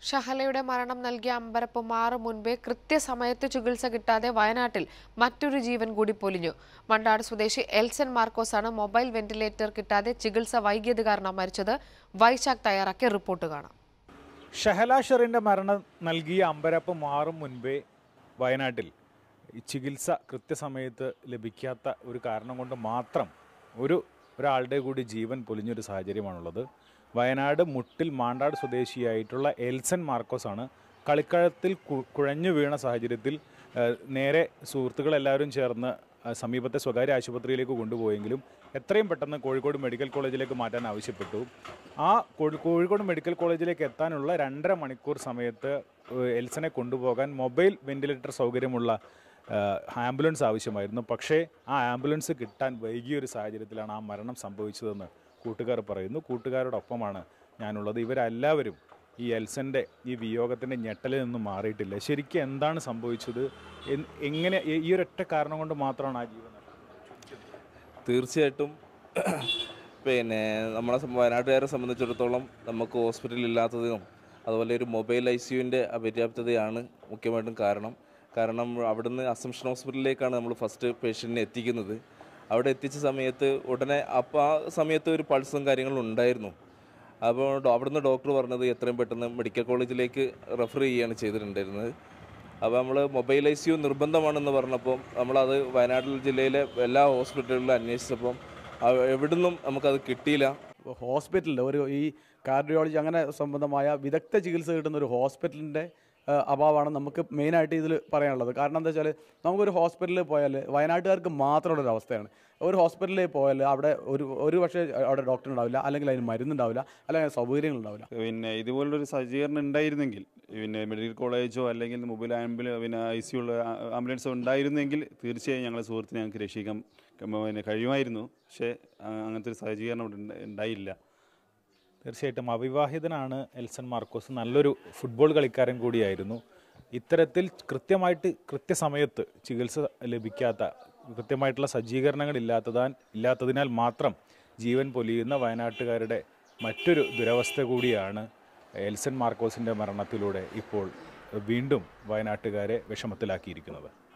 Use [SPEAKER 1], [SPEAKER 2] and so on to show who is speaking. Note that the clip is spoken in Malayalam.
[SPEAKER 1] ഷഹലയുടെ മരണം നൽകിയ അമ്പരപ്പ് മാറും മുൻപേ കൃത്യസമയത്ത് ചികിത്സ കിട്ടാതെ വയനാട്ടിൽ മറ്റൊരു ജീവൻ കൂടി പൊലിഞ്ഞു. മണ്ടാട് സ്വദേശി എൽസൺ മാർക്കോസാണ് മൊബൈൽ വെന്റിലേറ്റർ കിട്ടാതെ ചികിത്സ വൈകിയത് കാരണം മരിച്ചത്. വൈശാഖ് തയ്യാറാക്കിയ റിപ്പോർട്ട് കാണാം.
[SPEAKER 2] ഷഹല ഷെറിന്റെ മരണം നൽകിയ അമ്പരപ്പ് മാറും മുൻപേ വയനാട്ടിൽ ചികിത്സ കൃത്യസമയത്ത് ലഭിക്കാത്ത ഒരു കാരണം കൊണ്ട് മാത്രം ഒരാളുടെ കൂടി ജീവൻ പൊലിഞ്ഞൊരു സാഹചര്യമാണുള്ളത്. വയനാട് മുട്ടിൽ മാണ്ടാട് സ്വദേശിയായിട്ടുള്ള എൽസൺ മാർക്കോസാണ് കളിക്കളത്തിൽ കുഴഞ്ഞു വീണ സാഹചര്യത്തിൽ നേരെ സുഹൃത്തുക്കളെല്ലാവരും ചേർന്ന് സമീപത്തെ സ്വകാര്യ ആശുപത്രിയിലേക്ക് കൊണ്ടുപോയെങ്കിലും എത്രയും പെട്ടെന്ന് കോഴിക്കോട് മെഡിക്കൽ കോളേജിലേക്ക് മാറ്റാൻ ആവശ്യപ്പെട്ടു. ആ കോഴിക്കോട് മെഡിക്കൽ കോളേജിലേക്ക് എത്താനുള്ള 2.5 മണിക്കൂർ സമയത്ത് എൽസനെ കൊണ്ടുപോകാൻ മൊബൈൽ വെന്റിലേറ്റർ സൗകര്യമുള്ള ആംബുലൻസ് ആവശ്യമായിരുന്നു. പക്ഷേ ആ ആംബുലൻസ് കിട്ടാൻ വൈകിയൊരു സാഹചര്യത്തിലാണ് ആ മരണം സംഭവിച്ചതെന്ന് കൂട്ടുകാർ പറയുന്നു. കൂട്ടുകാരോടൊപ്പമാണ് ഞാനുള്ളത്. ഇവരെല്ലാവരും ഈ എൽസൻ്റെ ഈ വിയോഗത്തിൻ്റെ ഞെട്ടലിൽ നിന്നും മാറിയിട്ടില്ല. ശരിക്കും എന്താണ് സംഭവിച്ചത്? എങ്ങനെ ഈ ഒരൊറ്റ കാരണം കൊണ്ട് മാത്രമാണ് ആ ജീവൻ?
[SPEAKER 3] തീർച്ചയായിട്ടും നമ്മളെ വയനാട്ടുകാരെ സംബന്ധിച്ചിടത്തോളം നമുക്ക് ഹോസ്പിറ്റൽ ഇല്ലാത്തതിനും അതുപോലെ ഒരു മൊബൈൽ ICUവിൻ്റെ അപര്യാപ്തതയാണ് മുഖ്യമായിട്ടും കാരണം അവിടുന്ന് അസംഷൻ ഹോസ്പിറ്റലിലേക്കാണ് നമ്മൾ ഫസ്റ്റ് പേഷ്യൻറ്റിനെ എത്തിക്കുന്നത്. അവിടെ എത്തിച്ച സമയത്ത് ഉടനെ ആ സമയത്ത് ഒരു പൾസും കാര്യങ്ങളും ഉണ്ടായിരുന്നു. അപ്പോൾ അവിടുന്ന് ഡോക്ടർ പറഞ്ഞത് എത്രയും പെട്ടെന്ന് മെഡിക്കൽ കോളേജിലേക്ക് റെഫർ ചെയ്യുകയാണ് ചെയ്തിട്ടുണ്ടായിരുന്നത്. അപ്പോൾ നമ്മൾ മൊബൈൽ ICU നിർബന്ധമാണെന്ന് പറഞ്ഞപ്പോൾ നമ്മളത് വയനാട് ജില്ലയിലെ എല്ലാ ഹോസ്പിറ്റലുകളിലും അന്വേഷിച്ചപ്പം എവിടുന്നും നമുക്കത് കിട്ടിയില്ല.
[SPEAKER 4] ഹോസ്പിറ്റലിൽ ഈ കാർഡിയോളജി അങ്ങനെ സംബന്ധമായ വിദഗ്ധ ചികിത്സ കിട്ടുന്ന ഒരു ഹോസ്പിറ്റലിൻ്റെ അഭാവമാണ് നമുക്ക് മെയിനായിട്ട് ഇതിൽ പറയാനുള്ളത്. കാരണം എന്താ വെച്ചാൽ നമുക്കൊരു ഹോസ്പിറ്റലിൽ പോയാൽ വയനാട്ടുകാർക്ക് മാത്രമുള്ളൊരു അവസ്ഥയാണ്. ഒരു ഹോസ്പിറ്റലിൽ പോയാൽ അവിടെ ഒരു പക്ഷേ അവിടെ ഡോക്ടർ ഉണ്ടാവില്ല, അല്ലെങ്കിൽ അതിന് മരുന്നുണ്ടാവില്ല, അല്ലെങ്കിൽ സൗകര്യങ്ങളുണ്ടാവില്ല.
[SPEAKER 5] ഇതുപോലൊരു സജ്ജീകരണം ഉണ്ടായിരുന്നെങ്കിൽ മെഡിക്കൽ കോളേജോ അല്ലെങ്കിൽ മൊബൈൽ ICU ആംബുലൻസോ ഉണ്ടായിരുന്നെങ്കിൽ തീർച്ചയായും ഞങ്ങളെ സുഹൃത്തിനെ ഞങ്ങൾക്ക് രക്ഷിക്കാൻ കഴിയുമായിരുന്നു. പക്ഷേ അങ്ങനത്തെ ഒരു സജ്ജീകരണം ഉണ്ടായില്ല.
[SPEAKER 2] തീർച്ചയായിട്ടും അവിവാഹിതനാണ് എൽസൺ മാർക്കോസ്. നല്ലൊരു ഫുട്ബോൾ കളിക്കാരൻ കൂടിയായിരുന്നു. ഇത്തരത്തിൽ കൃത്യസമയത്ത് ചികിത്സ ലഭിക്കാത്ത, കൃത്യമായിട്ടുള്ള സജ്ജീകരണങ്ങൾ ഇല്ലാത്തതിനാൽ മാത്രം ജീവൻ പൊലിയുന്ന വയനാട്ടുകാരുടെ മറ്റൊരു ദുരവസ്ഥ കൂടിയാണ് എൽസൺ മാർക്കോസിൻ്റെ മരണത്തിലൂടെ ഇപ്പോൾ വീണ്ടും വയനാട്ടുകാരെ വിഷമത്തിലാക്കിയിരിക്കുന്നത്.